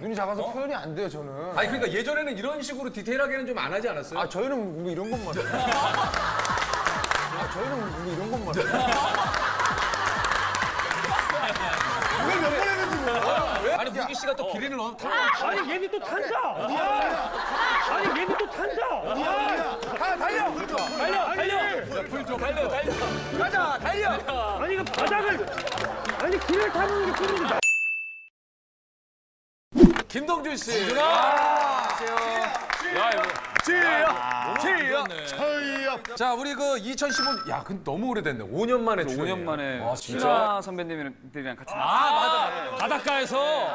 눈이 작아서 표현이 안 돼요, 저는. 아니 그러니까 예전에는 이런 식으로 디테일하게는 좀 안 하지 않았어요? 아, 저희는 뭐 이런 것만 해요. 아, 저희는 뭐 이런 것만 해요. 왜 몇 번 했는지 아니 문기 씨가 또 기린을 너무 타. 아니 얘는 또 탄다. 아니 얘는 또 탄다. 달려! 달려. 불 좀 달려. 가자, 달려! 아니 이거 바닥을 아니 길을 타는 게 뿐인데. 김동준 씨. 안녕하세요. 야 이거. 저희야. 자 우리 그 2015년 야 근데 너무 오래됐네. 5년 만에 출연이에요. 5년 만에 아, 진짜? 신화 선배님들이랑 같이 맞아. 바닷가에서.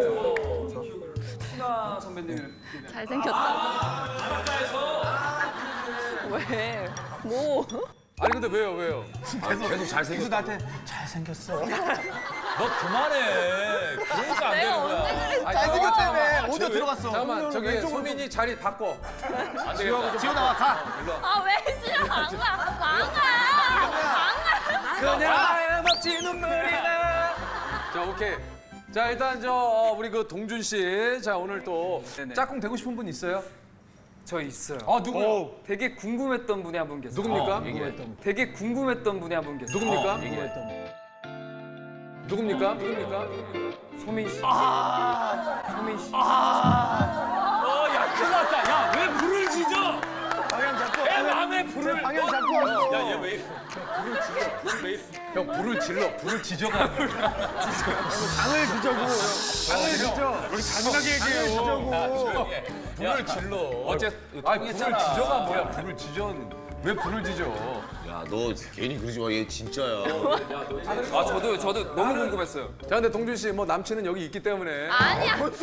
신화 선배님이랑 잘생겼다. 왜? 뭐? 아니 근데 왜요? 계속 잘생겼어. 그래서 나한테 잘생겼어. 너 그만해. 그러니까 안 되는 거야. 아니, 잘생겼다며. 오디오 들어갔어. 잠깐만 저기 소민이 자리 바꿔. 안 되겠다. 지호 나와, 가. 아, 왜 싫어? 안 가. 안 가. 그냥 하염없이 눈물이 나. 자 오케이. 자 일단 우리 그 동준 씨. 자 오늘 또 네네. 짝꿍 되고 싶은 분 있어요? 저 있어요. 누구요? 되게 궁금했던 분이 한 분 계세요. 누굽니까? 되게 궁금했던 분이 한 분 계세요. 누굽니까? 누굽니까? 소민 씨. 소민 씨. 야 큰일 났다. 야 왜 불을 지져? 방향 잡고. 내 마음에 불을. 방향 잡고 왔어. 야 얘 왜 이래? 형 불을 질러. 불을 지져가. 방을 뒤져고. 방을 뒤져. 우리 잔인하게 얘기해요. 불을 질러. 불을 지져가 뭐야? 불을 지져는 왜 불을 지져? 야, 너 괜히 그러지 마. 얘 진짜야. 아 저도 너무 궁금했어요. 자 근데 동준 씨 뭐 남친은 여기 있기 때문에. 아니야. 아니야.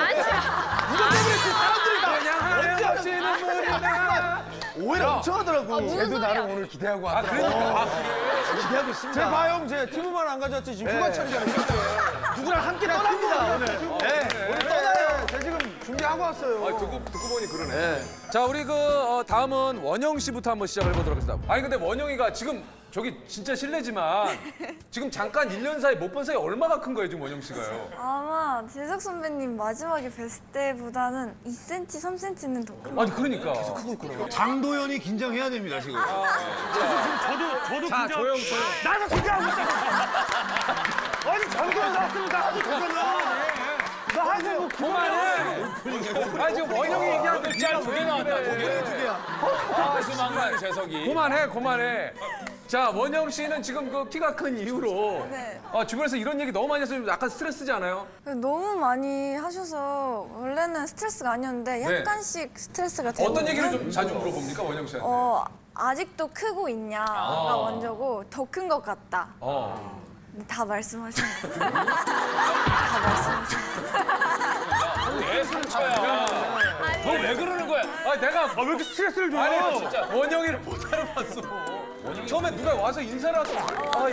그냥 하염없이 눈물이 나. 오해를 엄청 하더라고. 무슨 쟤도 소리야? 나를 오늘 기대하고 왔더라고. 기대하고 있습니다. 제 봐요, 제 TV만 안 가져왔지. 지금 휴가 참가를 누구랑 함께 떠납니다, 오늘. 네, 오늘 떠나요. 제 지금 준비하고 왔어요. 듣고 보니 그러네. 자, 우리 다음은 원영 씨부터 한번 시작을 해보도록 하겠습니다. 아니, 근데 원영이가 지금 저기 진짜 실례지만 지금 잠깐 1년 사이 못 본 사이 얼마나 큰 거예요, 지금 원영 씨가요? 아마 재석 선배님 마지막에 뵀을 때보다는 2cm, 3cm는 더 큰 것 아니, 그러니까. 장도연이 긴장해야 됩니다, 지금. 저도 자, 조용. 나도 긴장하고 있어. 아니 장도연 나왔으면 나도 긴장해. 나 하세요. 그만해. 아니, 지금 원영이 얘기하는데 짤 2개 나왔다. 2개야. 수망만 재석이. 그만해. 자, 원영 씨는 지금 그 키가 큰 이후로 네. 주변에서 이런 얘기 너무 많이 해서 약간 스트레스지 않아요? 너무 많이 하셔서 원래는 스트레스가 아니었는데 약간씩 스트레스가 되고 어떤 얘기를 좀 자주 물어봅니까, 원영 씨한테? 아직도 크고 있냐가 먼저고 더 큰 것 같다. 다 말씀하신 거. 다 말씀하신 거. 왜 상처야? 너 왜 그러는 거야? 아니 내가 왜 이렇게 스트레스를 줘? 아니 진짜 원영이를 못 알아봤어. 처음에 누가 와서 인사를 하더라고.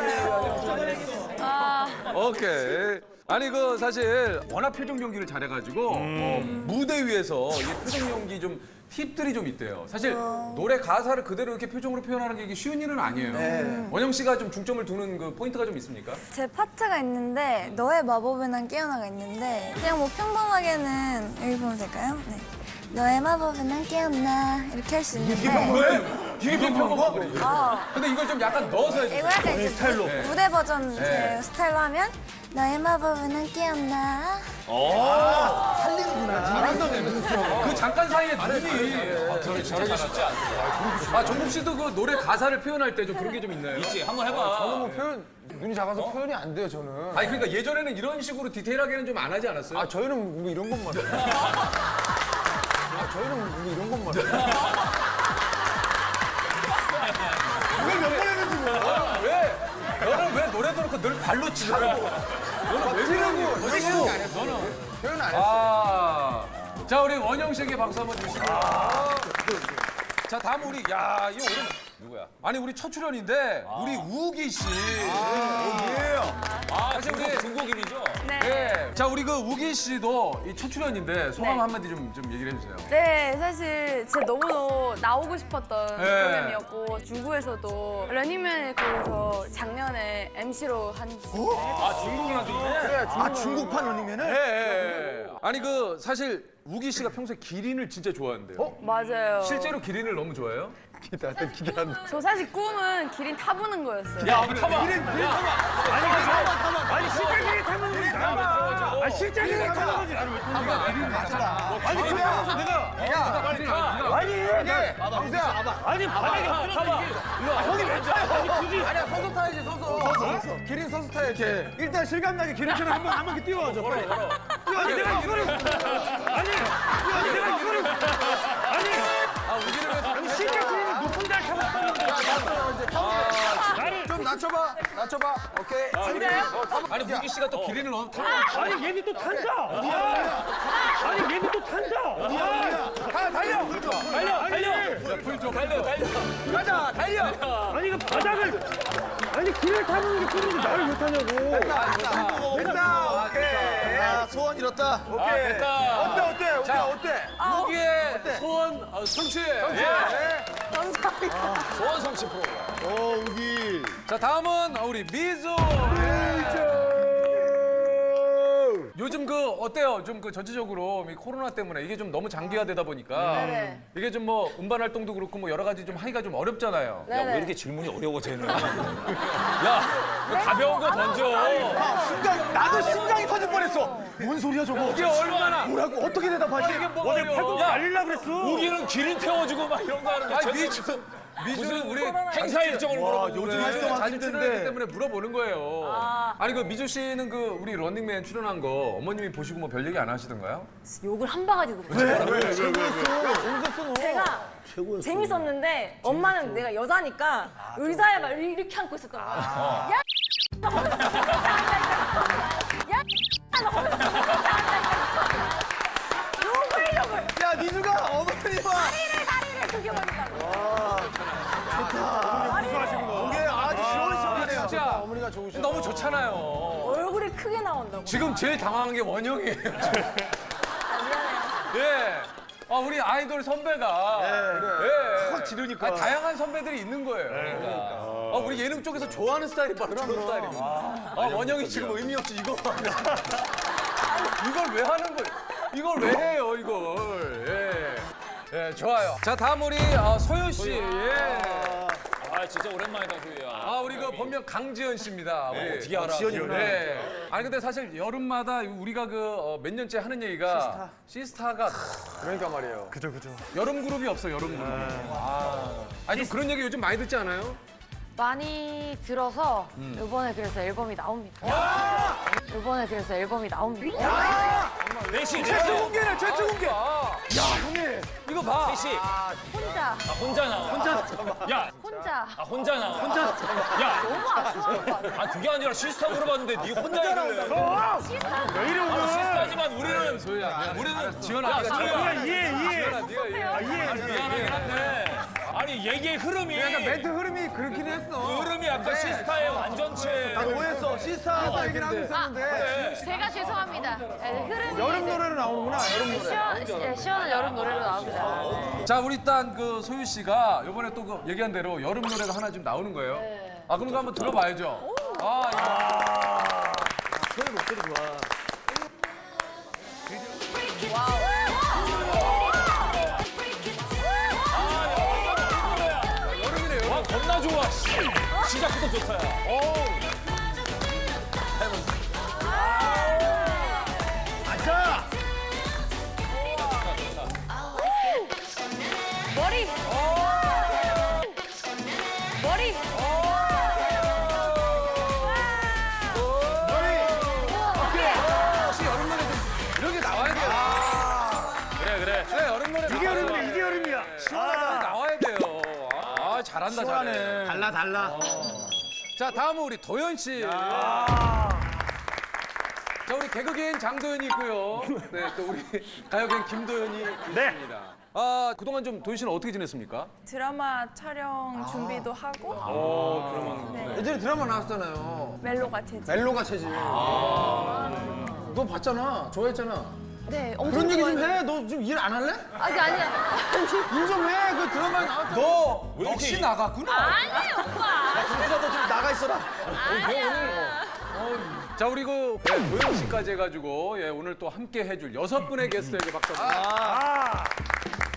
오케이. 아니 사실 워낙 표정 연기를 잘해가지고 무대 위에서 이 표정 연기 좀 팁들이 좀 있대요. 사실 노래 가사를 그대로 이렇게 표정으로 표현하는 게 이게 쉬운 일은 아니에요. 원영 씨가 좀 중점을 두는 그 포인트가 좀 있습니까? 제 파트가 있는데 너의 마법에 난 깨어나가 있는데 그냥 뭐 평범하게는 여기 보면 될까요? 네. 너의 마법에 난 깨어나 이렇게 할 수 있는데 이게 평범한 거? 근데 이걸 좀 약간 넣어서 해주세요. 이거 약간 이제 무대 버전 제 스타일로 하면 너의 마법에 난 깨어나 그 잠깐 사이에 눈이 저러기 쉽지 않아. 정국 씨도 그 노래 가사를 표현할 때 좀 그런 게 좀 있나요? 있지. 한번 해봐. 저는 뭐 눈이 작아서 표현이 안 돼요, 저는. 아니 그러니까 예전에는 이런 식으로 디테일하게는 좀 안 하지 않았어요? 아, 저희는 뭐 이런 것만 해요. 저희는 뭐 이런 것만 해요. 왜 몇 번 했는지 왜? 너는 왜 노래도 그렇고 늘 발로 치냐고. 너는 왜 그러고? 표현 안 했어. 자 우리 원영 씨에게 박수 한번 주시고. 자 다음 우리 이 오랜 누구야? 아니 우리 첫 출연인데 우리 우기 씨. 사실 우리 중국인이죠? 네. 자 우리 그 우기 씨도 이 첫 출연인데 소감 네. 한마디 좀 얘기를 해주세요. 네, 사실 진짜 너무 나오고 싶었던 네. 프로그램이었고 중국에서도 런닝맨에 그래서 작년에 MC로 한 중국을 하던데? 아, 중국판 런닝맨을? 예. 아니 그 사실 우기 씨가 평소에 기린을 진짜 좋아하는데요. 맞아요. 실제로 기린을 너무 좋아해요? 저 사실 꿈은 기린 타보는 거였어요. 야, 한번 타봐. 아니 실제 기린 타는 거지. 아 실제 기린 타는 거지. 나는 왜 타는 거야? 아니 그러면서 내가 아니 바닥에 타봐. 형이 왜 타요? 아니 굳이 아니야, 서서 타야지, 서서. 기린 서서 타야지. 일단 실감나게 기린처럼 한번 이렇게 뛰어가죠. 아니 내가 이거를 아니 내가 이거를 아니 실제 기린은 높은 데를 타고 타는데 나를 좀 낮춰봐. 오케이. 아니 우기 씨가 또 기린을 너무 타. 아니 얘는 또 탄다. 아니 얘는 또 탄다. 달려. 가자, 달려. 아니 그 바닥을 아니 길을 타는 게 꿈인데 나를 왜 타냐고. 됐다. 오케이. 야, 소원 이뤘다. 오케이. 됐다. 어때? 우기의 소원 성취. 소원 성취 프로그램. 우기. 자 다음은 우리 미조. 요즘 그 어때요? 좀 그 전체적으로 이 코로나 때문에 이게 좀 너무 장기화되다 보니까 네네. 이게 좀 뭐 음반 활동도 그렇고 뭐 여러 가지 좀 하기가 좀 어렵잖아요. 네네. 왜 이렇게 질문이 어려워, 쟤는? 야, 가벼운 거 던져. 순간, 나도 심장이 터질 뻔했어. 뭔 소리야, 저거? 이게 얼마나 뭐라고? 어떻게 대답하지? 이게 뭐가 어제 팔꿈치 어려워? 날리려고 그랬어. 우기는 기린 태워주고 막 이런 거 하는 거. 아니 미주는 우리 행사 일정을 물어보고 요즘 그래. 활동 자주 힘든데. 출연했기 때문에 물어보는 거예요. 아니 그 미주 씨는 그 우리 런닝맨 출연한 거 어머님이 보시고 뭐 별 얘기 안 하시던가요? 욕을 한 바가지 들었어요. 제가 재밌었는데 엄마는 내가 여자니까 의자에 막 이렇게 앉고 있었던 거야. 야! 욕을 야, 미주가 어머니와. 다리를 구겨버린다고. 이게 아주 시원시원하네요. 진짜 어머니가 좋으셔. 너무 좋잖아요. 얼굴이 크게 나온다고. 지금 제일 당황한 게 원영이에요. 미안해요. 예. 우리 아이돌 선배가 예. 확 지르니까. 다양한 선배들이 있는 거예요. 그러니까. 우리 예능 쪽에서 좋아하는 스타일이 바로 저런 스타일이에요. 원영이 지금 의미 없이 이거 이걸 왜 하는 거예요? 이걸 왜 해요, 이걸? 예, 좋아요. 자, 다음 우리 소유 씨. 예. 아, 진짜 오랜만이다, 소희야. 우리 그 본명 강지연 씨입니다. 우리 어떻게 알아? 지연이구나. 네. 아니 근데 사실 여름마다 우리가 그 몇 년째 하는 얘기가 시스타가 그러니까 말이에요. 여름 그룹이 없어 여름 그룹. 아니 좀 그런 얘기 요즘 많이 듣지 않아요? 많이 들어서 이번에 그래서 앨범이 나옵니다. 이번에 그래서 앨범이 나옵니다. 넷이 최초 공개네, 최초 공개. 야 형님 이거 봐. 셋이. 혼자, 혼자 나와. 야, 혼자. 혼자 나와. 야, 너무 아쉬운 거 같아. 그게 아니라 시스타 물어봤는데 네 혼자 얘기를 해. 왜 이래 오늘? 시스타지만 우리는 소희야. 우리는 지연아. 소희야. 이해. 네가 미안하긴 한데. 아니 얘기의 흐름이 멘트 흐름이 그렇긴 했어. 흐름이 약간 시스타의 완전체. 나도 오해했어. 시스타 얘기를 하고 있었는데. 제가 죄송합니다. 흐름이 여름 노래로 나오는구나, 여름 노래. 시원한 여름 노래로 나옵니다. 자 우리 일단 그 소유 씨가 이번에 또 그 얘기한 대로 여름 노래가 하나 지금 나오는 거예요. 그럼 그거 한번 들어봐야죠. 소유 목소리 좋아. 여름이네요. 와 겁나 좋아. 시작부터 좋다. 머리. 머리. 혹시 여름 노래 좀 이런 게 나와야 돼요. 그래. 네, 여름 노래 이게 여름이야, 이게 여름이야. 나와야 돼요. 잘한다, 잘해. 달라. 자, 다음은 우리 도현 씨. 자, 우리 개그계엔 장도연이 있고요. 네, 또 우리 가요계엔 김도연이 있습니다. 아, 그동안 좀 도희 씨는 어떻게 지냈습니까? 드라마 촬영 준비도 하고 네. 예전에 드라마 나왔잖아요. 멜로가 체질. 멜로가 체질. 너 봤잖아. 좋아했잖아. 네, 엄청 그런 얘기 좀 좋아해요. 해. 너 좀 일 안 할래? 아니 아니야. 일 좀 해. 그 드라마에 나왔잖아. 너 역시 나갔구나. 아니에요 오빠. 누가 너 좀 나가 있어라. 자, 우리 그 도영 씨까지 해가지고 오늘 또 함께 해줄 6분의 게스트에게 박수 한번.